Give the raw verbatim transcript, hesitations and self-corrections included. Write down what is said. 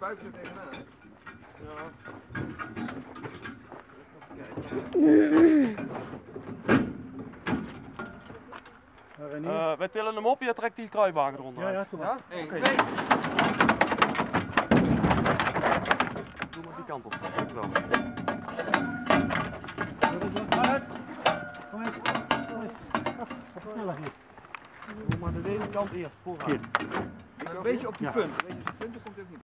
spuiten er tegenaan. Ja. Uh, wij tillen hem op, je trekt die kruiwagen eronder. Ja, ja, kom maar. één, Oké. twee. Doe maar die kant op. Dank wel. Kom eens. Kom eens. Wat sneller hier. Doe maar de deze kant eerst, vooruit. Een beetje op die punt. Een beetje op die punten komt het niet.